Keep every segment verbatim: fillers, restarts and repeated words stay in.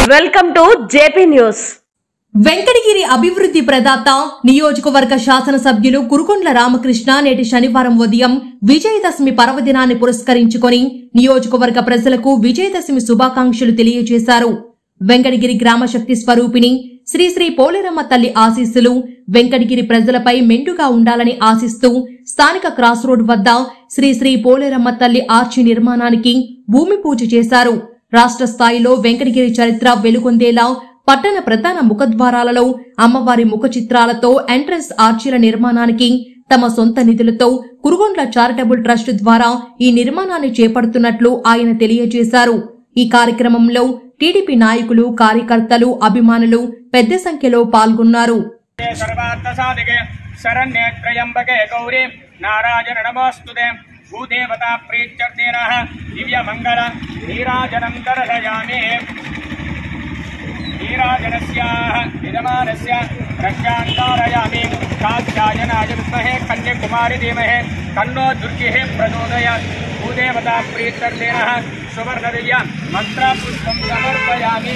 Welcome to JP news. Venkatagiri అభివృద్ధి ప్రదాత నియోజకవర్గ శాసనసభ్యులు కురుకొండ్ల రామకృష్ణ నేటి శనివారం ఉదయం విజయదశమి పర్వదినాన్ని పురస్కరించుకొని నియోజకవర్గ ప్రజలకు విజయదశమి శుభాకాంక్షలు తెలియజేశారు. వెంకటగిరి గ్రామ శక్తి స్వరూపిణి శ్రీ శ్రీ పోలేరమ్మ తల్లి ఆశీస్సులు వెంకటగిరి ప్రజలపై మెండుగా ఉండాలని ఆశిస్తూ స్థానిక క్రాస్ రోడ్ వద్ద శ్రీ శ్రీ పోలేరమ్మ తల్లి ఆర్చి నిర్మాణానికి భూమి పూజ చేశారు. రాష్ట్ర స్థాయిలో వెంకటగిరి చరిత్ర వెలుగొందేలా పట్టణ ప్రధాన ముఖద్వారాలలో అమ్మవారి ముఖ చిత్రాలతో ఎంట్రన్స్ ఆర్చీల నిర్మాణానికి తమ సొంత నిధులతో కురుగొండ్ల చారిటబుల్ ట్రస్ట్ ద్వారా ఈ నిర్మాణాన్ని చేపడుతున్నట్లు ఆయన తెలియజేశారు. ఈ కార్యక్రమంలో టీడీపీ నాయకులు, కార్యకర్తలు, అభిమానులు పెద్ద సంఖ్యలో పాల్గొన్నారు. భూదేవతా ప్రీత్యర్థేన దివ్య మంగళ నీరాజనం దర్శయామి. నీరాజనస్యాః యజమానస్య రక్షాంతారయామి. కాత్యాయనాయ విద్మహే కన్యాకుమారి ధీమహి తన్నో దుర్గిః ప్రచోదయాత్. భూదేవతా ప్రీత్యర్థేన సువర్ణ దివ్య మంత్ర పుష్పం సమర్పయామి.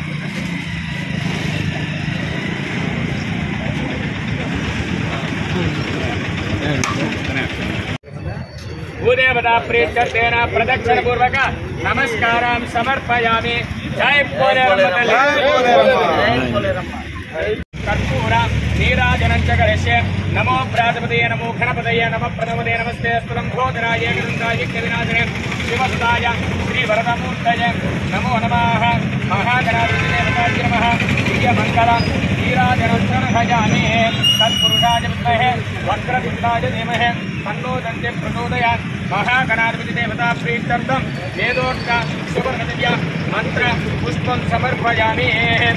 భూదేవతా ప్రీత్యర్థేన ప్రదక్షిణ పూర్వక నమస్కారం సమర్పయామి. జై పోలేరమ్మ కర్పూర నీరాజనం జగరస్య నమో ప్రాజపతయ నమో గణపతయ నమ ప్రణవదే నమస్తే స్థలం భోజనాయ గరుడాయ కవినాశనే శివసుదాయ శ్రీ వరదమూర్తయ నమో నమః. మహాగణాధిపతయ నమః. దివ్య మంగళ నీరాజనం దర్శయామి. తత్పురుషాయ విద్మహే వక్రతుండాయ ధీమహి తన్నో దంతే ప్రచోదయాత్. మహాగణాధిపతి దేవతా ప్రీత్యర్థం వేదోక్త సువర్ణ దివ్య మంత్ర పుష్పం సమర్పయామి.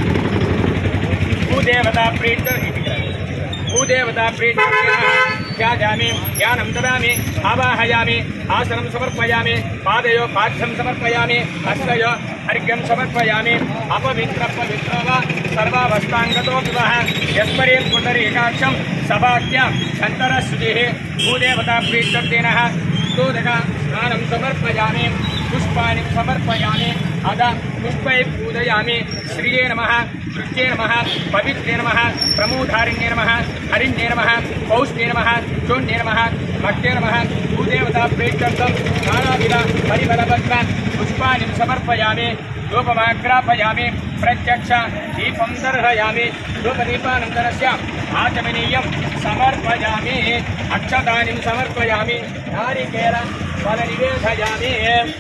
భూదేవతా ప్రీత్యర్థ భూదేవతా ప్రీత్యర్థేన ధ్యాయామి. ధ్యానం దదామి. ఆవాహయామి. ఆసనం సమర్పయామి. పాదయో పాఠ్యం సమర్పయామి. హస్తయో అర్ఘ్యం సమర్పయామి. అపవిత్ర పవిత్ర సర్వావస్థాంగతో వివహ యస్మరే పుండరీకాక్షం సభాఖ్య శంకరశుచి. భూదేవతా ప్రీత్యర్థేన స్తోదక స్నానం సమర్పయామి. పుష్పాన్ని సమర్పయామి. అద పుష్పై పూజయామి. శ్రీయే నమః. దృష్ట్యే నమః. పవిత్రే నమః. ప్రమోధారిణ్యే నమః. హరిణ్యే నమః. పౌష్ణ్యే నమః. చోణ్యే నమః. భక్తే నమః. భూదేవతా ప్రీత్యర్థం నానావిధ పరిమళపత్ర పుష్పాన్ని సమర్పయామి. ధూపమాగ్రాపయామి. ప్రత్యక్ష దీపం దర్శయామి. ధూపదీపానంతరస్య ఆచమనీయం సమర్పయామి. అక్షతాని సమర్పయామి. నారికేల ఫల నివేదయామి.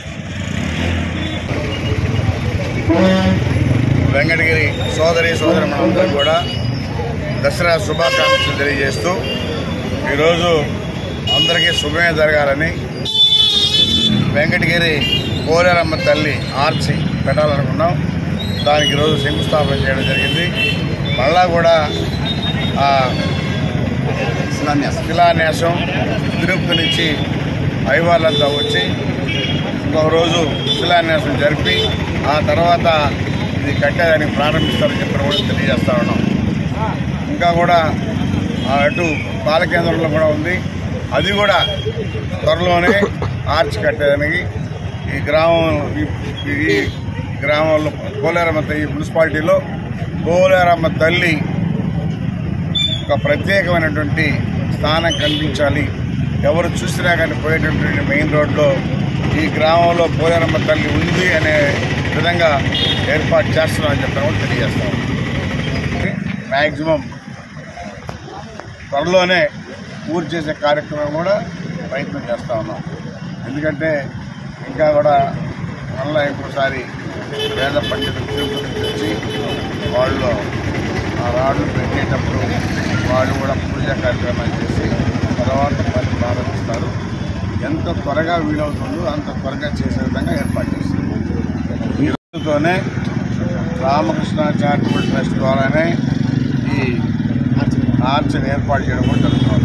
వెంకటగిరి సోదరి సోదరులందరూ కూడా దసరా శుభాకాంక్షలు తెలియజేస్తూ ఈరోజు అందరికీ శుభమే జరగాలని వెంకటగిరి పోలేరమ్మ తల్లి ఆర్చి పెట్టాలనుకున్నాం. దానికి ఈరోజు శంకుస్థాపన చేయడం జరిగింది. మళ్ళా కూడా శిలాన్యాసం తిరుపతి నుంచి అయ్యవాళ్ళంతా వచ్చి ఇంకొక రోజు శిలాన్యాసం జరిపి ఆ తర్వాత ఇది కట్టేదానికి ప్రారంభిస్తారని చెప్పి కూడా తెలియజేస్తా ఉన్నాం. ఇంకా కూడా అటు బాలకేంద్రంలో కూడా ఉంది. అది కూడా త్వరలోనే ఆర్చ్ కట్టేదానికి ఈ గ్రామం ఈ గ్రామంలో పోలేరమ్మ ఈ మున్సిపాలిటీలో పోలేరమ్మ తల్లి ఒక ప్రత్యేకమైనటువంటి స్థానం కనిపించాలి. ఎవరు చూసినా కానీ పోయేటటువంటి మెయిన్ రోడ్లో ఈ గ్రామంలో పోలేరమ్మ తల్లి ఉంది అనే విధంగా ఏర్పాటు చేస్తున్నామని చెప్పడం కూడా తెలియజేస్తాం. మ్యాక్సిమం త్వరలోనే పూర్తి చేసే కార్యక్రమం కూడా ప్రయత్నం చేస్తూ ఉన్నాం. ఎందుకంటే ఇంకా కూడా మళ్ళీ ఇంకోసారి వేద పండితులు తిరుపతి నుంచి వాళ్ళు ఆ రాళ్ళు పెట్టేటప్పుడు వాళ్ళు కూడా పూజా కార్యక్రమాలు చేసి తర్వాత పని ప్రారంభిస్తారు. ఎంత త్వరగా వీలవుతుందో అంత త్వరగా చేసే విధంగా ఏర్పాటు చేస్తారు. ఈ రోజుతోనే రామకృష్ణ చారిటబుల్ ట్రస్ట్ ద్వారానే ఈ ఆర్చని ఏర్పాటు చేయడం కూడా జరుగుతుంది.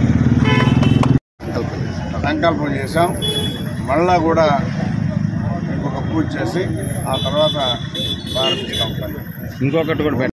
సంకల్పం చేశాం. మళ్ళా కూడా ఇంకొక పూజ చేసి ఆ తర్వాత ప్రారంభిస్తాం. ఇంకొకటి కూడా